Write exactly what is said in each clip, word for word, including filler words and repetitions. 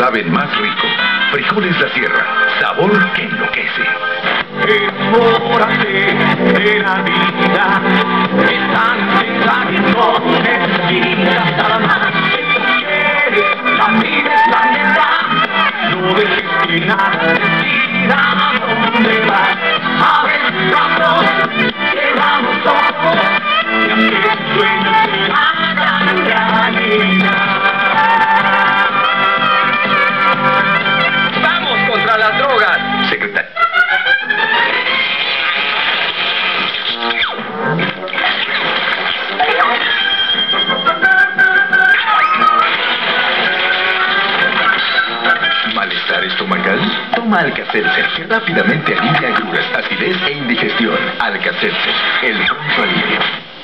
saben más rico. Frijoles La Sierra, sabor que enloquece. Enamórate de la vida, están sensaciones divinas, nada más que tú quieres, la vida es la verdad, no dejes que nada decida dónde vas, abre tus brazos, cerramos ojos, y haz que tus sueños se hagan realidad. ¡Vamos contra las drogas! Secretario. ¿Malestar estomacal? Toma Alka-Seltzer, que rápidamente alivia agruras, acidez e indigestión. Alka-Seltzer, el pronto alivio.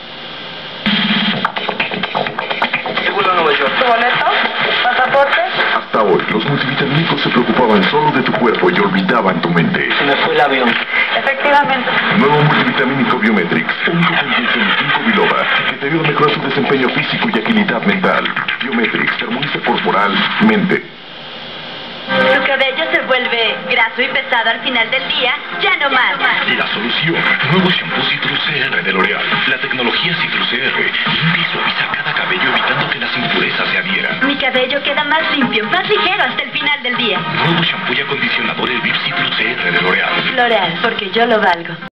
Seguro Nueva York. ¿Tu boleto? ¿Pasaporte? Hasta hoy, los multivitamínicos se preocupaban solo de tu cuerpo y olvidaban tu mente. Se me fue el avión. Efectivamente. Nuevo multivitamínico Biometrix, único con cinco biloba, que te ayuda a mejorar tu desempeño físico y agilidad mental. Biometrix te armoniza corporal, mente. Tu cabello se vuelve graso y pesado al final del día, ya no más. La solución, nuevo shampoo Citrus C R de L'Oreal. La tecnología Citrus C R limpia y suaviza cada cabello evitando que las impurezas se adhieran. Mi cabello queda más limpio, más ligero hasta el final del día. Nuevo shampoo y acondicionador el V I P Citrus C R de L'Oreal. L'Oreal, porque yo lo valgo.